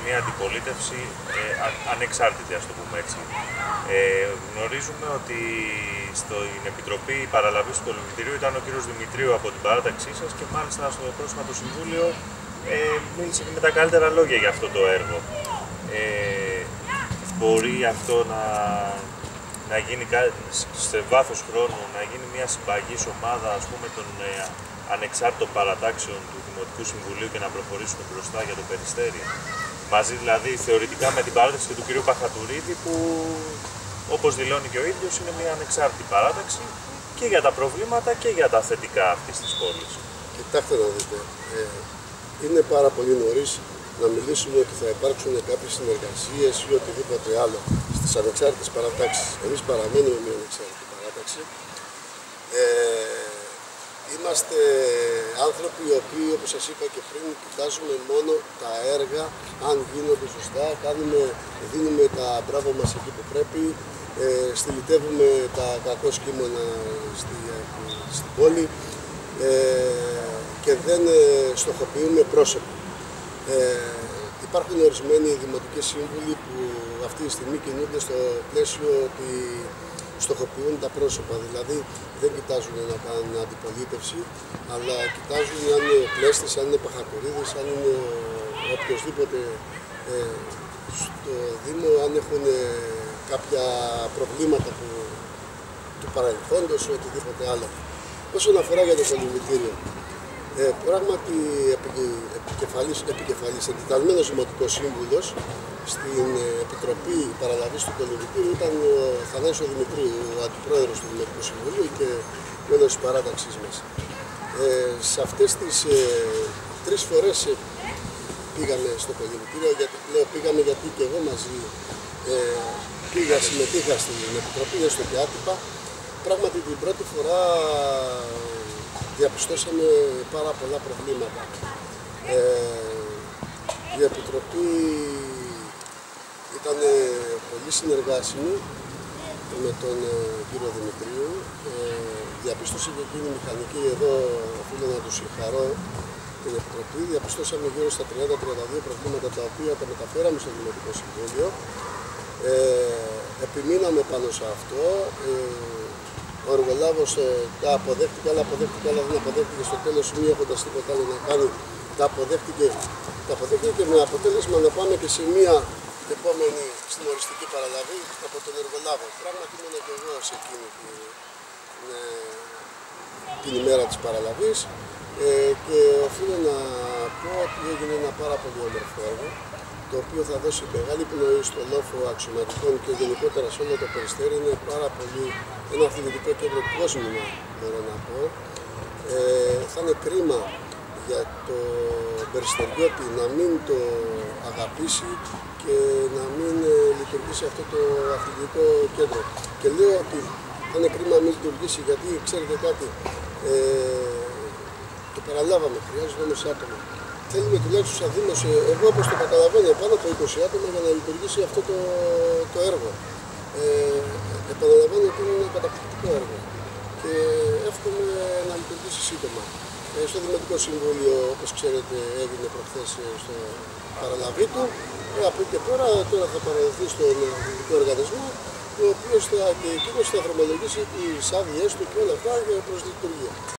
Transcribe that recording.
μια αντιπολίτευση ανεξάρτητη, ας το πούμε έτσι. Γνωρίζουμε ότι στην Επιτροπή Παραλαβής του Κολυμβητηρίου ήταν ο κύριος Δημητρίου από την παράταξή σας και μάλιστα στο πρόσφατο το Συμβούλιο μίλησε και με τα καλύτερα λόγια για αυτό το έργο. Μπορεί αυτό να γίνει σε βάθος χρόνου, να γίνει μια συμπαγής ομάδα, ας πούμε, των ανεξάρτητων παρατάξεων του Δημοτικού Συμβουλίου και να προχωρήσουμε μπροστά για το Περιστέρι. Μαζί δηλαδή θεωρητικά με την παράταξη και του κ. Παχατουρίδη που, όπως δηλώνει και ο ίδιος, είναι μια ανεξάρτητη παράταξη και για τα προβλήματα και για τα θετικά αυτής της πόλης. Κοιτάξτε να δείτε, είναι πάρα πολύ νωρίς να μιλήσουμε ότι θα υπάρξουν κάποιες συνεργασίες ή οτιδήποτε άλλο στις ανεξάρτητες παρατάξεις. Εμείς παραμένουμε μια ανεξάρτητη παράταξη. Είμαστε άνθρωποι οι οποίοι, όπως σας είπα και πριν, κοιτάζουμε μόνο τα έργα, αν γίνονται σωστά, δίνουμε τα μπράβο μας εκεί που πρέπει, στυλιτεύουμε τα κακό κείμενα στην πόλη και δεν στοχοποιούμε πρόσωπα. Υπάρχουν ορισμένοι δημοτικοί σύμβουλοι που αυτή τη στιγμή κινούνται στο πλαίσιο ότι στοχοποιούν τα πρόσωπα, δηλαδή δεν κοιτάζουν να κάνουν αντιπολίτευση, αλλά κοιτάζουν αν είναι ο Πλέστης, αν είναι Παχατουρίδης, αν είναι οποιοσδήποτε στο Δήμο, αν έχουν κάποια προβλήματα του παρελθόντος ή οτιδήποτε άλλο. Όσον αφορά για το κολυμβητήριο, πράγματι επικεφαλής εντεταλμένος δημοτικός σύμβουλος στην Επιτροπή Παραλαβής του Κολυμβητήριου ήταν ο Θανάσης Δημητρίου, ο αντιπρόεδρος του Δημοτικού Συμβουλίου και μέλος της παράταξής μας. Σε αυτές τις 3 φορές πήγαμε στο Κολυμβητήριο, λέω πήγαμε γιατί και εγώ μαζί συμμετείχα στην Επιτροπή, έστω και άτυπα. Πράγματι την πρώτη φορά διαπιστώσαμε πάρα πολλά προβλήματα. Η Επιτροπή ήταν πολύ συνεργάσιμη με τον κύριο Δημητρίου. Διαπίστωσε και εκείνη η μηχανική, εδώ οφείλω να του συγχαρώ την Επιτροπή. Διαπιστώσαμε γύρω στα 30-32 προβλήματα τα οποία τα μεταφέραμε στο Δημοτικό Συμβούλιο. Επιμείναμε πάνω σε αυτό. Ο εργολάβος τα αποδέχτηκε, αλλά δεν αποδέχτηκε στο τέλος, μη έχοντας τίποτα άλλο να κάνει. Τα αποδέχτηκε και με αποτέλεσμα να πάμε και σε μία επόμενη στην οριστική παραλαβή από τον εργολάβο. Πράγματι ήμουν και εγώ σε εκείνη την ημέρα της παραλαβής και οφείλω να πω ότι έγινε ένα πάρα πολύ όμορφο έργο, το οποίο θα δώσει μεγάλη πνοή στο λόφο αξιωματικών και γενικότερα σε όλο το Περιστέρι. Είναι πάρα πολύ ένα αθλητικό κέντρο κόσμημα, μπορώ να πω. Θα είναι κρίμα για το Περιστεριώτη να μην το αγαπήσει και να μην λειτουργήσει αυτό το αθλητικό κέντρο. Και λέω ότι θα είναι κρίμα να μην λειτουργήσει γιατί, ξέρετε κάτι, το παραλάβαμε, χρειάζεται όμως άτομα. Θέλουμε τουλάχιστον σαν Δήμος, εγώ όπως το καταλαβαίνω, πάνω από 20 άτομα για να λειτουργήσει αυτό το έργο. Επαναλαμβάνω ότι είναι ένα καταπληκτικό έργο και εύχομαι να λειτουργήσει σύντομα. Στο Δημοτικό Συμβούλιο, όπως ξέρετε, έγινε προχθές στο παραλαβή του. Από εκεί και πέρα, τώρα θα παραδοθεί στον Δημοτικό Οργανισμό, ο οποίος και εκείνος θα δρομολογήσει τις άδειές του και όλα αυτά προς λειτουργία.